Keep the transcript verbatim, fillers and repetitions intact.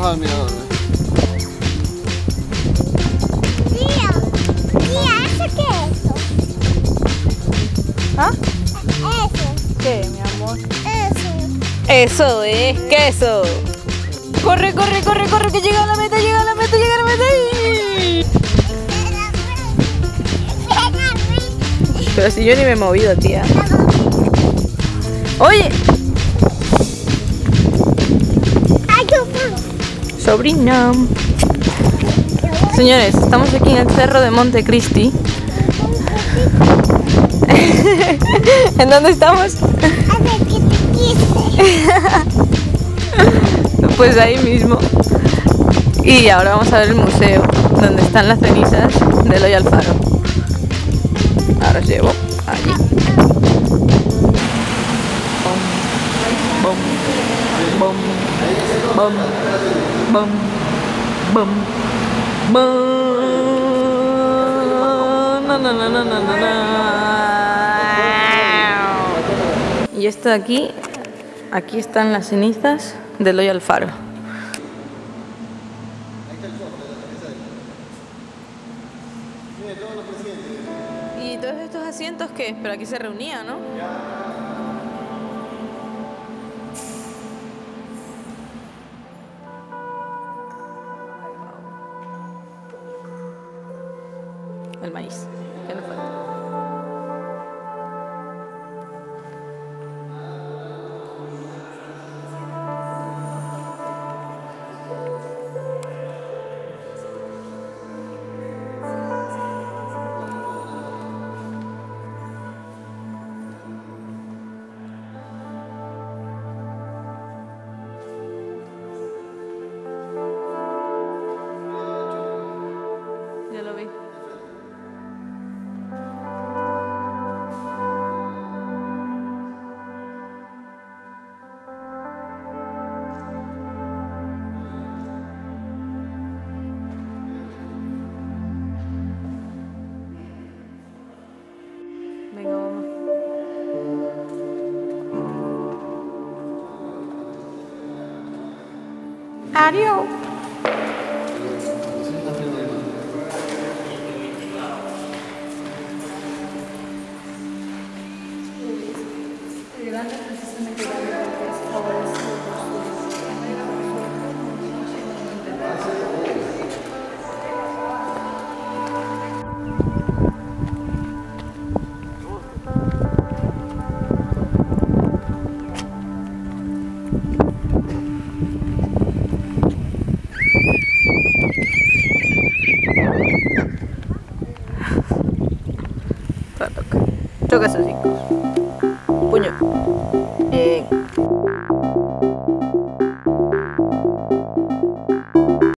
bajar al mirador. Tía, tía, ¿eso qué es eso? ¿Ah? Eso, ¿Qué, mi amor? eso. Eso es queso. Corre, corre, corre, corre, que llega a la meta, llega a la meta, llega a la meta. ¡Ay! Pero si yo ni me he movido, tía. Oye, sobrina. Señores, estamos aquí en el cerro de Montecristi. ¿En dónde estamos? Pues ahí mismo. Y ahora vamos a ver el museo, donde están las cenizas de Eloy Alfaro. Ahora os llevo allí. Bom, bom, bom, bom, bom, bom. Na, na, na, na, na, na. Y esto de aquí, aquí están las cenizas de Eloy Alfaro. ¿Y todos estos asientos qué? Pero aquí se reunía, ¿no? El maíz, ¿qué le falta? Ya lo vi. Venga, vamos. Adiós. Toca. Toca sus hijos. Puño.